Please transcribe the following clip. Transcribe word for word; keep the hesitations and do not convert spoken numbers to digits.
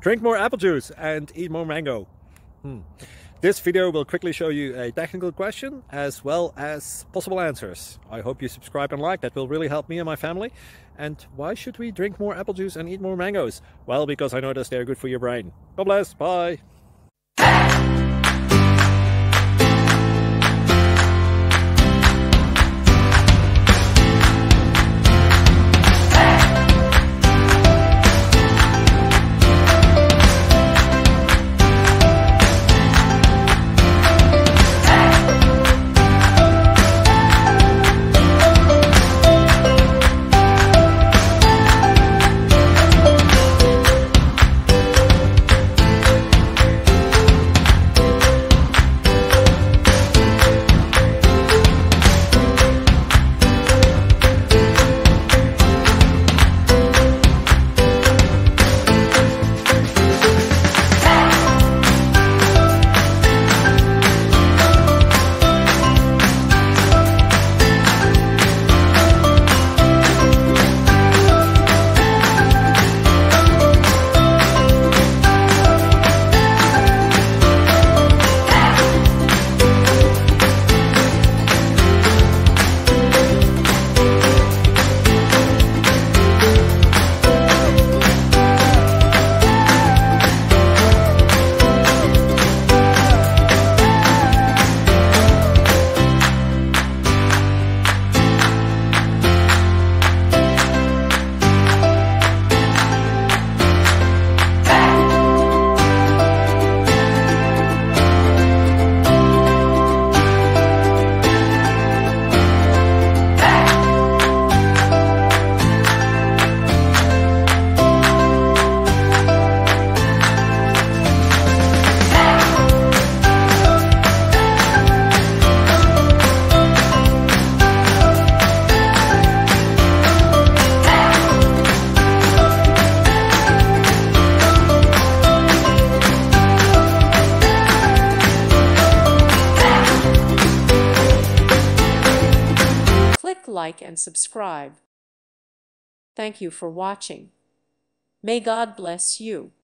Drink more apple juice and eat more mango. Hmm. This video will quickly show you a technical question as well as possible answers. I hope you subscribe and like, that will really help me and my family. And why should we drink more apple juice and eat more mangoes? Well, because I noticed they're good for your brain. God bless, bye! Like and subscribe. Thank you for watching. May God bless you.